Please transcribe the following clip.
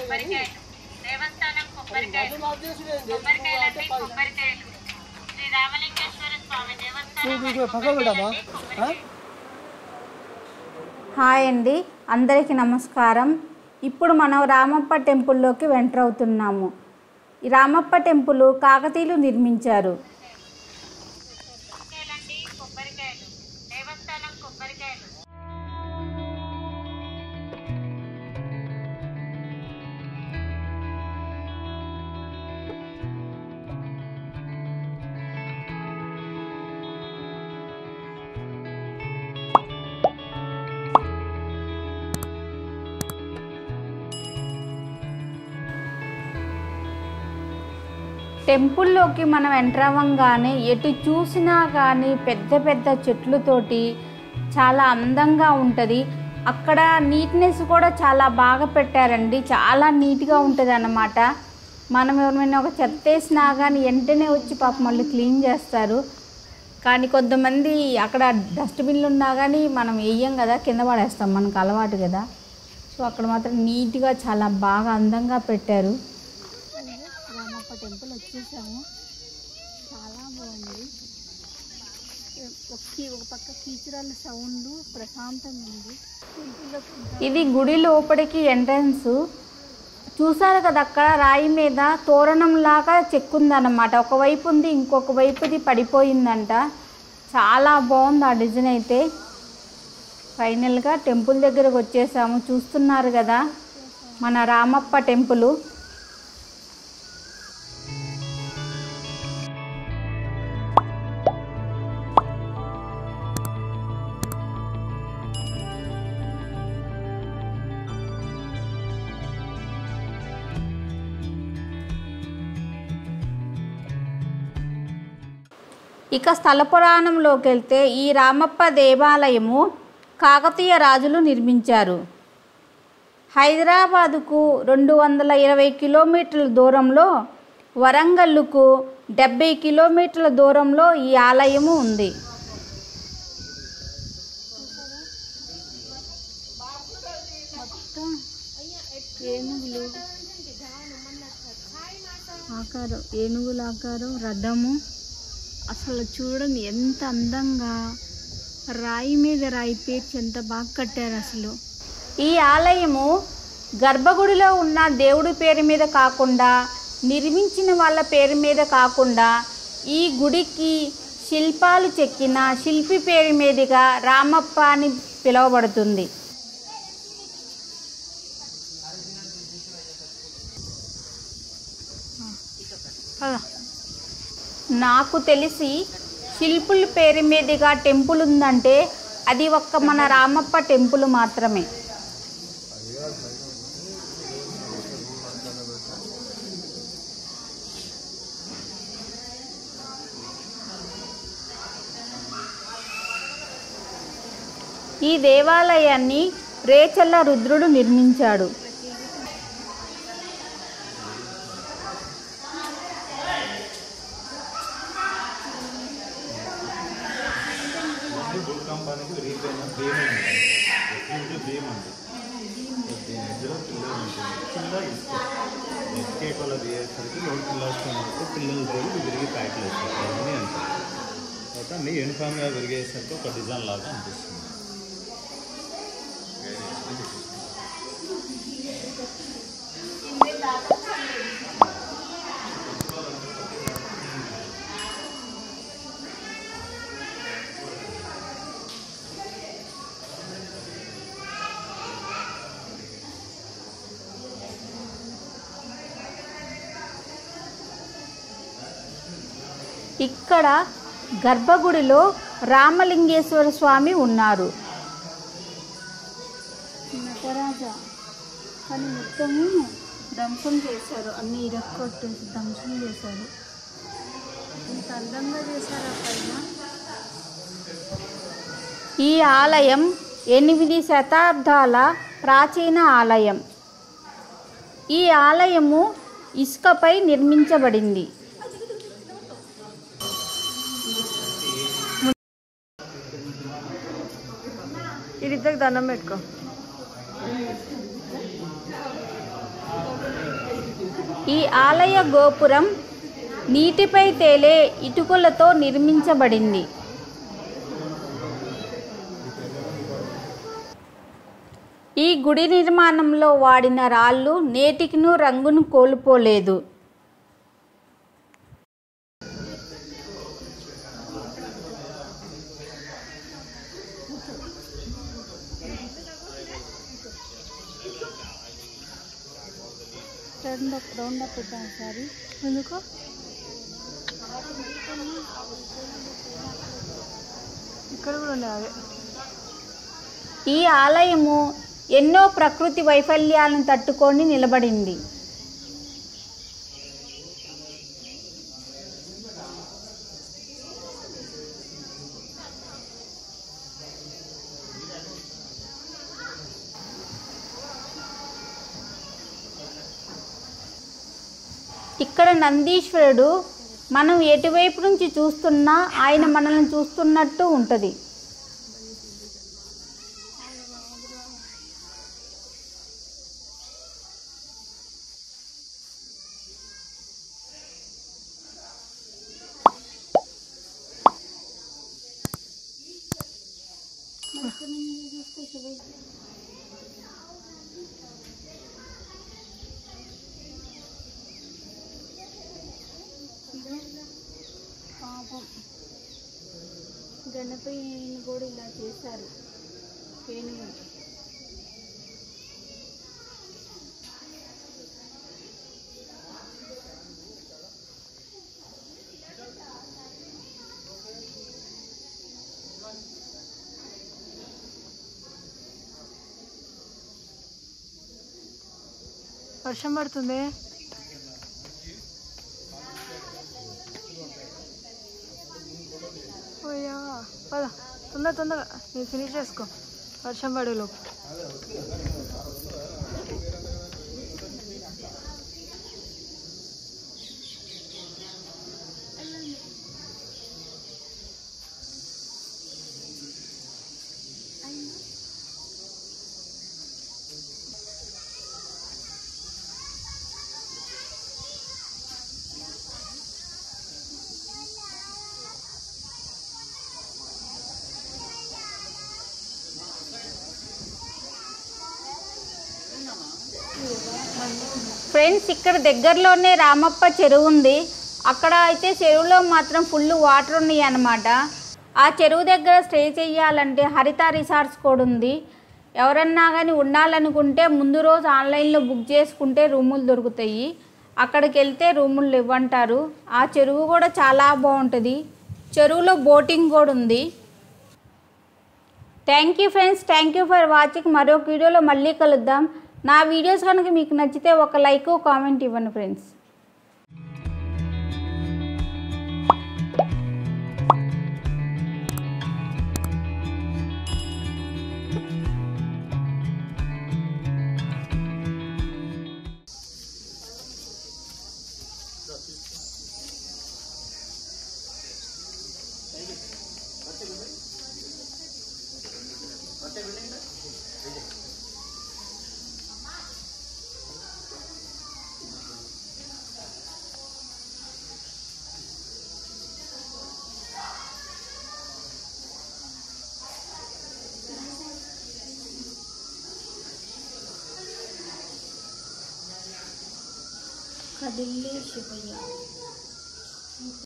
కొబ్బరికాయలు దేవస్థానం కొబ్బరికాయలు కొబ్బరికాయలంటే కొబ్బరికాయలు శ్రీ రామలింగేశ్వర స్వామి దేవస్థానం. హాయ్ అండి, అందరికీ నమస్కారం. ఇప్పుడు మనం రామప్ప టెంపుల్లోకి ఎంటర్ అవుతున్నాము. ఈ రామప్ప టెంపుల్ కాకతీయులు నిర్మించారు. కొబ్బరికాయలు దేవస్థానం కొబ్బరికాయలు. టెంపుల్లోకి మనం ఎంటర్ అవ్వగానే ఎటు చూసినా కానీ పెద్ద పెద్ద చెట్లతోటి చాలా అందంగా ఉంటుంది. అక్కడ నీట్నెస్ కూడా చాలా బాగా పెట్టారండి, చాలా నీట్గా ఉంటుంది అన్నమాట. మనం ఎవరైనా ఒక చెత్త వేసినా కానీ వెంటనే వచ్చి పాపం మళ్ళీ క్లీన్ చేస్తారు. కానీ కొంతమంది అక్కడ డస్ట్బిన్లు ఉన్నా కానీ మనం వేయం కదా, కింద పడేస్తాం, మనకు అలవాటు కదా. సో అక్కడ మాత్రం నీట్గా చాలా బాగా అందంగా పెట్టారు. రామప్ప టెంపుల్ వచ్చేసాము, చాలా బాగుంది. ఒక పక్క కీచురాల సౌండ్ ప్రశాంతంగా ఉంది. ఇది గుడి లోపలికి ఎంట్రన్స్. చూసారు కదా, అక్కడ రాయి మీద తోరణం లాగా చెక్కుందన్నమాట. ఒకవైపు ఉంది, ఇంకొక వైపుది పడిపోయిందంట. చాలా బాగుంది ఆ డిజైన్ అయితే. ఫైనల్గా టెంపుల్ దగ్గరకు వచ్చేసాము. చూస్తున్నారు కదా మన రామప్ప టెంపుల్. ఇక స్థల పురాణంలోకి వెళ్తే ఈ రామప్ప దేవాలయము కాకతీయ రాజులు నిర్మించారు. హైదరాబాదుకు 220 కిలోమీటర్ల దూరంలో, వరంగల్లుకు 70 కిలోమీటర్ల దూరంలో ఈ ఆలయము ఉంది. ఏనుగుల ఆకారం రథము. అసలు చూడండి ఎంత అందంగా రాయి మీద రాయి పేర్చి ఎంత బాగా కట్టారు అసలు. ఈ ఆలయము గర్భగుడిలో ఉన్న దేవుడి పేరు మీద కాకుండా, నిర్మించిన వాళ్ళ పేరు మీద కాకుండా, ఈ గుడికి శిల్పాలు చెక్కిన శిల్పి పేరు మీదుగా రామప్ప అని పిలువబడుతుంది. నాకు తెలిసి శిల్పుల పేరు మీదుగా టెంపుల్ ఉందంటే అది ఒక్క మన రామప్ప టెంపుల్ మాత్రమే. ఈ దేవాలయాన్ని రేచల్ల రుద్రుడు నిర్మించాడు. అన్ని యూనిఫామ్గా విరిగేసరికి ఒక డిజైన్ లాగా అనిపిస్తుంది. ఇక్కడ గర్భగుడిలో రామలింగేశ్వర స్వామి ఉన్నారు. నటరాజా కానీ మొత్తము ధ్వంసం చేశారు, అన్ని ఇరక్కొట్టేసి ధ్వంసం చేశారు. ఇంత అందంగా చేశారు ఆ పైన. ఈ ఆలయం 8 శతాబ్దాల ప్రాచీన ఆలయం. ఈ ఆలయము ఇసుకపై నిర్మించబడింది. ఇద్దరికి దండం పెట్టుకో. ఈ ఆలయ గోపురం నీటిపై తేలే ఇటుకలతో నిర్మించబడింది. ఈ గుడి నిర్మాణంలో వాడిన రాళ్ళు నేటికినూ రంగును కోల్పోలేదు. ఎందుకు ఇక్కడ కూడా ఉండే అదే. ఈ ఆలయము ఎన్నో ప్రకృతి వైఫల్యాలను తట్టుకొని నిలబడింది. ఇక్కడ నందీశ్వరుడు మనం ఎటువైపు నుంచి చూస్తున్నా ఆయన మనల్ని చూస్తున్నట్టు ఉంటుంది. పాపం గణపతిని కూడా ఇలా చేశారు. వర్షం పడుతుంది. ఓయ్యా పద తొందరగా నేను ఫినిష్ చేసుకో వర్షం పడేలోపు. ఫ్రెండ్స్, ఇక్కడ దగ్గరలోనే రామప్ప చెరువు ఉంది. అక్కడ అయితే చెరువులో మాత్రం ఫుల్ వాటర్ ఉన్నాయి అన్నమాట. ఆ చెరువు దగ్గర స్టే చేయాలంటే హరిత రిసార్ట్స్ కూడా ఉంది. ఎవరన్నా కానీ ఉండాలనుకుంటే ముందు రోజు ఆన్లైన్లో బుక్ చేసుకుంటే రూములు దొరుకుతాయి. అక్కడికి వెళ్తే రూములు ఇవ్వంటారు. ఆ చెరువు కూడా చాలా బాగుంటుంది. చెరువులో బోటింగ్ కూడా ఉంది. Thank you friends, thank you for watching. మరొక వీడియోలో మళ్ళీ కలుద్దాం. నా వీడియోస్ కనుక మీకు నచ్చితే ఒక లైక్ కామెంట్ ఇవ్వండి ఫ్రెండ్స్. కదిల్లే శివయ్య.